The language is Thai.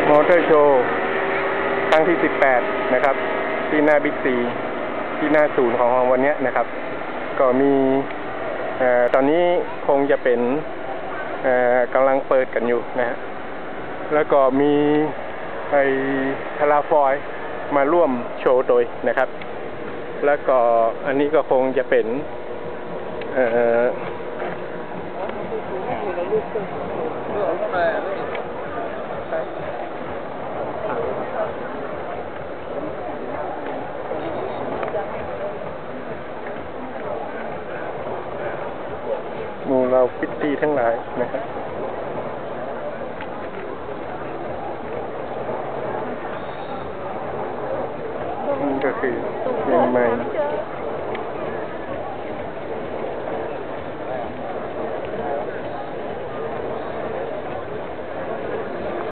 มอเตอร์โชว์ครั้งที่ 18 นะครับที่หน้าบิ๊กซีที่หน้าศูนย์ของวันนี้นะครับก็มีตอนนี้คงจะเป็นกำลังเปิดกันอยู่นะฮะแล้วก็มีไอ้ทาราฟอยมาร่วมโชว์โดยนะครับแล้วก็อันนี้ก็คงจะเป็นหมู่เราพิตตี้ทั้งหลายนะครับนี่ก็คือเพลงใหม่